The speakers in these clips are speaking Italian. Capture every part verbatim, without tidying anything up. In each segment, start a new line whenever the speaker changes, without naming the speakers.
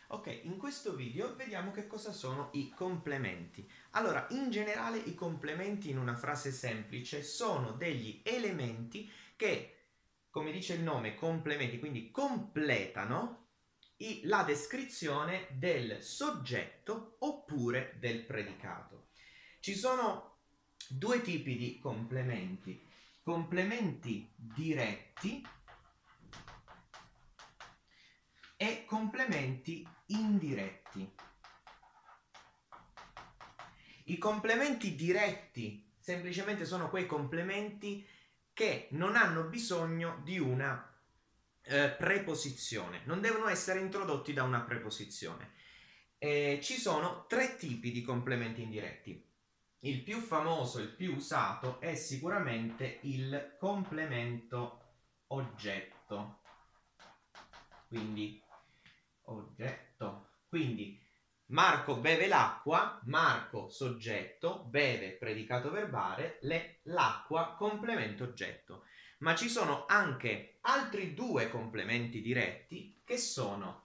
Ok, in questo video vediamo che cosa sono i complementi. Allora, in generale i complementi in una frase semplice sono degli elementi che, come dice il nome, complementi, quindi completano i- la descrizione del soggetto oppure del predicato. Ci sono due tipi di complementi: complementi diretti e complementi indiretti. I complementi diretti semplicemente sono quei complementi che non hanno bisogno di una eh, preposizione, non devono essere introdotti da una preposizione. Eh, ci sono tre tipi di complementi indiretti. Il più famoso, il più usato è sicuramente il complemento oggetto. Quindi oggetto. Quindi Marco beve l'acqua, Marco soggetto, beve predicato verbale, le, l'acqua complemento oggetto. Ma ci sono anche altri due complementi diretti che sono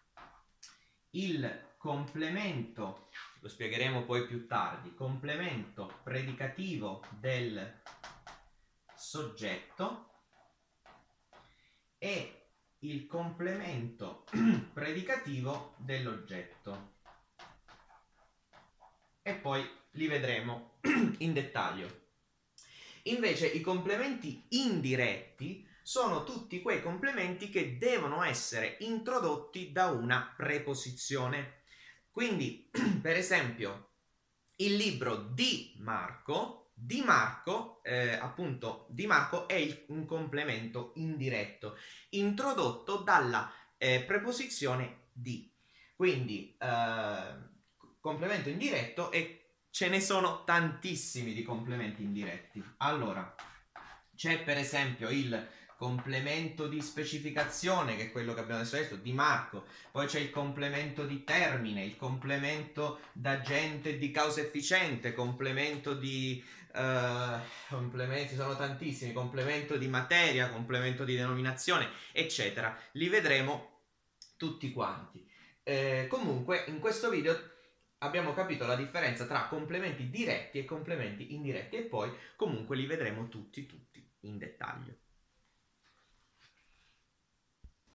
il complemento, lo spiegheremo poi più tardi, complemento predicativo del soggetto e il complemento predicativo dell'oggetto, e poi li vedremo in dettaglio. Invece i complementi indiretti sono tutti quei complementi che devono essere introdotti da una preposizione. Quindi, per esempio, il libro di Marco, di Marco, eh, appunto, di Marco è il, un complemento indiretto, introdotto dalla eh, preposizione di. Quindi, eh, complemento indiretto, e ce ne sono tantissimi di complementi indiretti. Allora, c'è per esempio il complemento di specificazione, che è quello che abbiamo adesso detto, di Marco. Poi c'è il complemento di termine, il complemento d'agente di causa efficiente, complemento di uh, complementi sono tantissimi, complemento di materia, complemento di denominazione, eccetera. Li vedremo tutti quanti. Eh, comunque in questo video abbiamo capito la differenza tra complementi diretti e complementi indiretti, e poi comunque li vedremo tutti tutti in dettaglio.